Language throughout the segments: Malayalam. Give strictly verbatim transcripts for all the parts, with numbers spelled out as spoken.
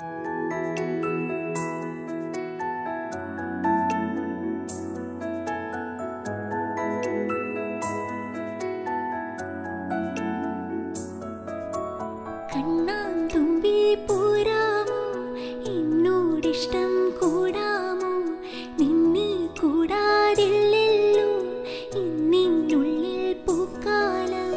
കണ്ണാന്തുമ്പി പോരാമോ എന്നോടിഷ്ടം കൂടാമോ നിന്നെ കൂടാതില്ലല്ലോ ഇന്നിനുള്ളിൽ പൂക്കാലം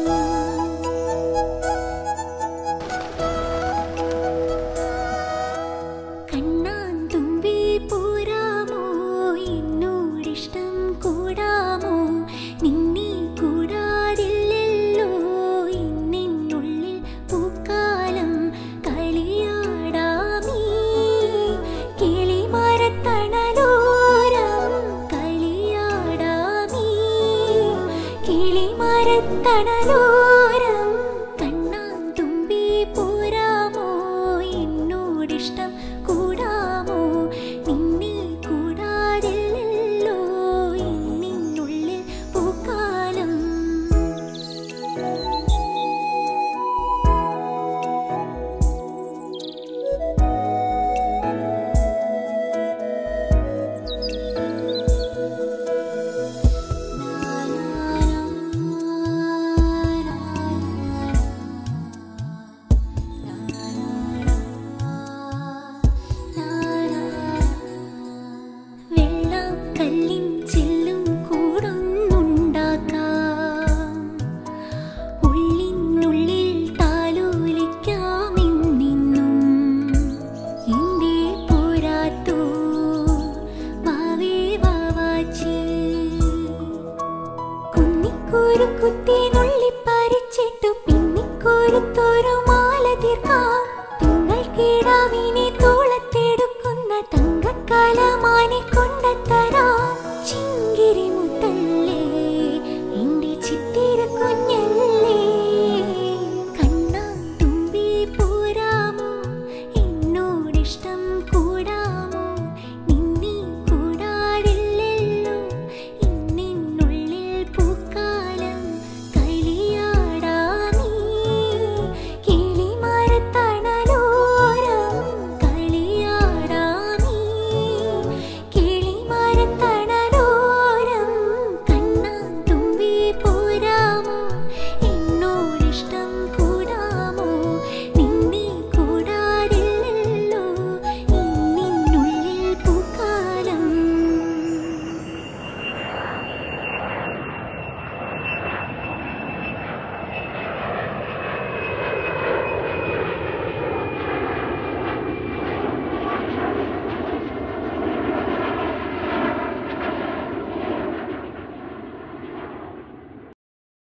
കണ്ണാന്തുമ്പി പോരാമോ എന്നോടിഷ്ടം കൂടാമോ നിന്നെ കൂടാതില്ലല്ലോ ഇന്നിനുള്ളിൽ പൂക്കാലം കളിയാടാമീ കിളിമരത്തണലോരം കളിയാടാമീ കിളിമരത്തണലോരം കണ്ണാന്തുമ്പി പോരാമോ എന്നോടിഷ്ടം കൂടാമോ നിന്നെ കൂടാതില്ലല്ലോ ഇന്നിനുള്ളിൽ പൂക്കാലം വെള്ളക്കല്ലിൻ ചില്ലും കൂടൊന്നുണ്ടാക്കാം ഉള്ളിനുള്ളിൽ താലോലിക്കാമെന്നിന്നും എന്തേ പോരാത്തോ വാവേ വാവാച്ചി കുന്നിക്കൂരു കുത്തി